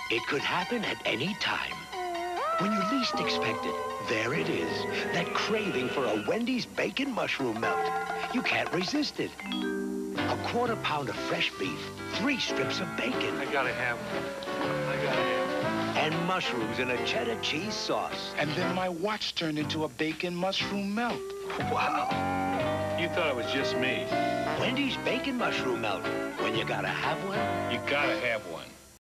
It could happen at any time. When you least expect it, there it is. That craving for a Wendy's bacon mushroom melt. You can't resist it. A quarter pound of fresh beef, 3 strips of bacon. I gotta have one. I gotta have one. And mushrooms in a cheddar cheese sauce. And then my watch turned into a bacon mushroom melt. Wow. You thought it was just me. Wendy's bacon mushroom melt. When you gotta have one, You gotta have one.